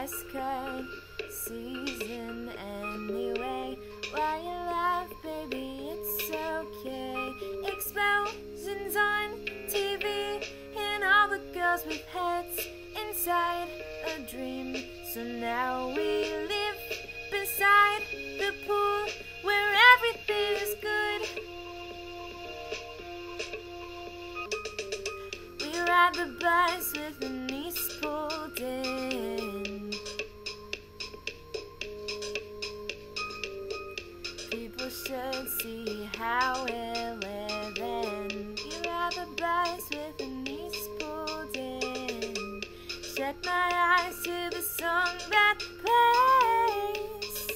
best cut season anyway. Why you laugh, baby, it's okay. Explosions on TV and all the girls with heads inside a dream. So now we live beside the pool where everything is good. We ride the bus with the knees pulled in. People should see how we're living. We ride the bus with the knees pulled in. Shut my eyes to the song that plays.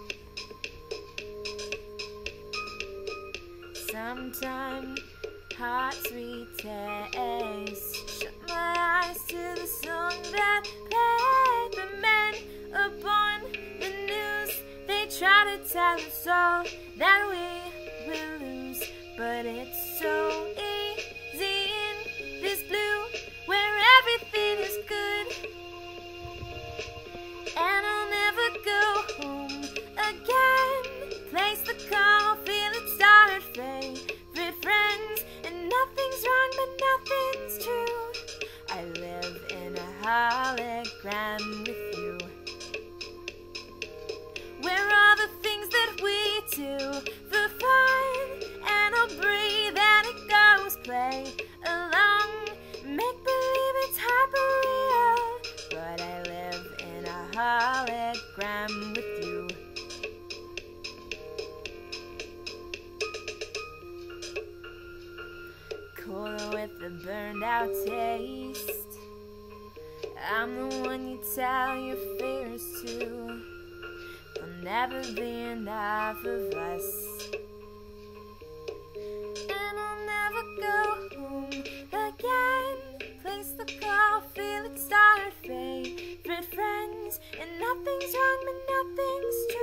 Sometimes hearts we taste. Shut my eyes to the song that played. The men upon the news, they try to tell us all that we will lose. But it's so easy in this blue where everything is good. And I'll never go home again. Place the call, feel it start, favorite friends. And nothing's wrong but nothing's true. I live in a hologram with you, where all the things that we do for fun, and I'll breathe and it goes play along. Make believe it's hyper real, but I live in a hologram with you. Cola with the burned out taste. I'm the one you tell your fears to. There'll never be enough of us, and I'll never go home again. Place the call, feel it start, favorite friends. And nothing's wrong but nothing's true.